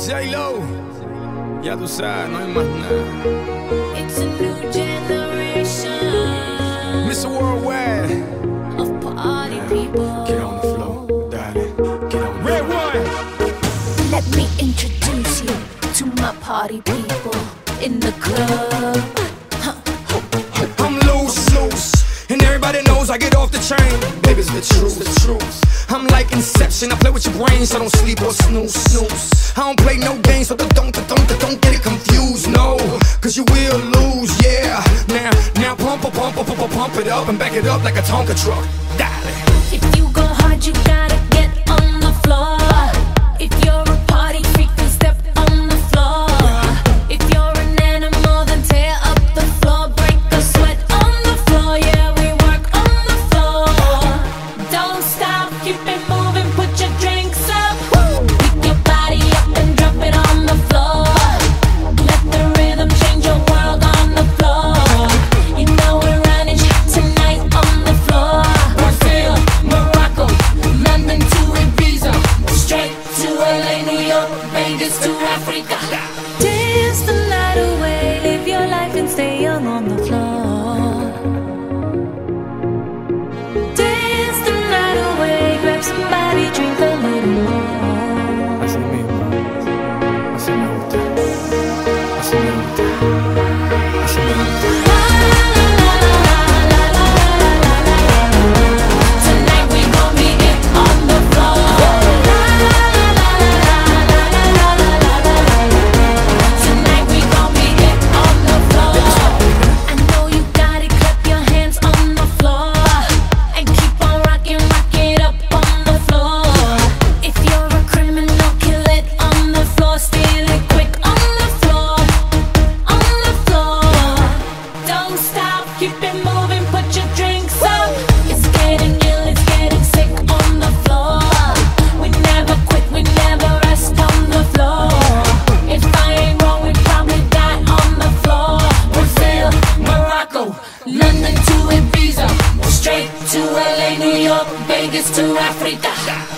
J-Lo, ya tú sabes, no hay más nada. It's a new generation, Mr. Worldwide, of party people. get on the floor, darling, get on the Red one. Let me introduce you to my party people in the club. I'm loose, and everybody knows I get off the train. Baby, it's the truth. I'm like Inception, I play with your brain, so don't sleep or snooze. I don't play no games, so don't get it confused, no. Cause you will lose, yeah. Now pump it up and back it up like a Tonka truck. Darling. If you go hard, you gotta get on the floor. If you're a party freak, then step on the floor. If you're an animal, then tear up the floor. Break the sweat on the floor, yeah, we work on the floor. Don't stop, keep it moving, put your drinks up. Pick your body up and drop it on the floor. Let the rhythm change your world on the floor. You know we're running tonight on the floor. Brazil, Morocco, London to Ibiza, straight to LA, New York, Vegas to Africa. Dance the night away, live your life and stay young on the floor. Dance the night away, grab somebody, drink a little more. Así mismo, así me gusta, así me gusta, así me gusta. Tonight we gon' be it on the floor. Tonight we gon' be it on the floor. I know you got it, clap your hands on the floor and keep on rocking, rock it up on the floor. If you're a criminal, kill it on the floor, steal it quick on the floor, on the floor. Don't stop, keep it moving, put your drinks up. It's getting ill, it's getting sick on the floor. We never quit, we never rest on the floor. If I ain't wrong, we probably die on the floor. Brazil, Morocco, London to Ibiza, straight to LA, New York, Vegas to Africa.